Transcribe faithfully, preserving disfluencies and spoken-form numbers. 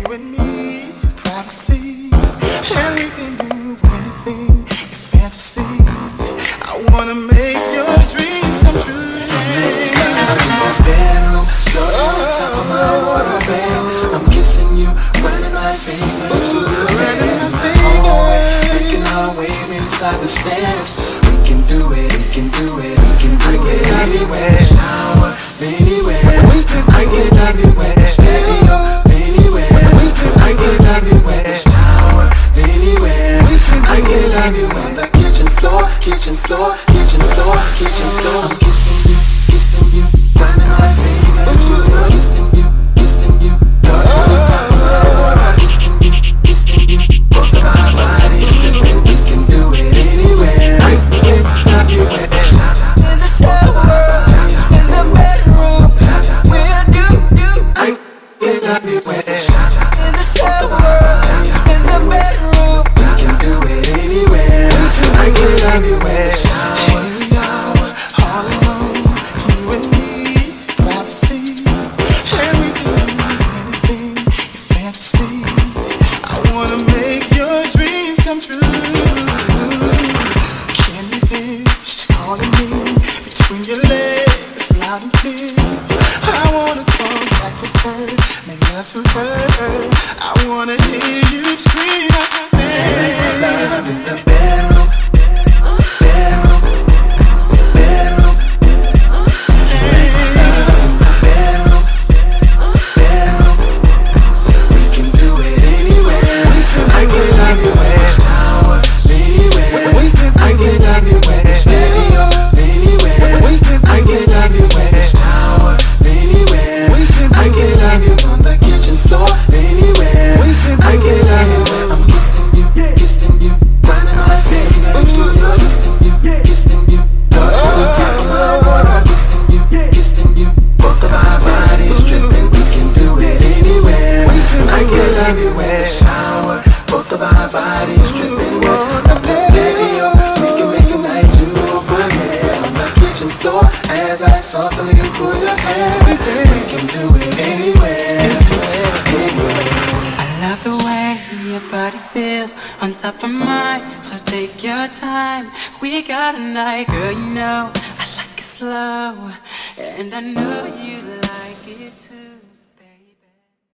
you and me, privacy, and we can do anything you fantasy. I wanna make your dreams come true. In the bedroom, floating on top of my water bed. I'm kissing you, running my fingers through your hair. In the hallway, making our way inside the stairs. We can do it, we can do it, we can do it anywhere. Shower, anywhere. I can love you when it's stereo, anywhere. I can love you when it's shower, anywhere. I can love you on the kitchen floor, kitchen floor, kitchen floor, kitchen floor. I'm kissing you, kissing you, running my fingers through your kissing you, kissing you, floating on top of my water. Kissing you, kissing you, both of our bodies dripping. We can do it anywhere. I can love you when it's shower, in the shower, in the bedroom. We'll do, do. I can love you when it's shower, in the shower, in the bedroom. We can do it anywhere. I can love you when it's shower. All alone, you and me, privacy, and we can do anything you fantasy. I wanna make your dreams come true. Can you hear? She's calling me between your legs, loud and clear. I wanna come back to her, make love to her. I wanna hear you scream out my name. Love in the bedroom, bedroom, bedroom. Love in the bedroom, bedroom. We can do it anywhere. I can love you when it's shower, anywhere. I can love you when it's stereo, anywhere. I can love you when it's shower, anywhere. I can love you on the kitchen floor, anywhere. I can love you. I'm kissing you, kissing you, running my fingers through your kissing you, kissing you, floating on top of my water. Kissing you, kissing you, both of our bodies dripping. We can do it anywhere. I can love you when it's shower, both of our bodies dripping. On the video, we can make a night to over there. On the kitchen floor, as I softly pull your hair. We can do it anywhere, anywhere. I love the way your body feels on top of mine, so take your time. We got a night, girl, you know I like it slow, and I know you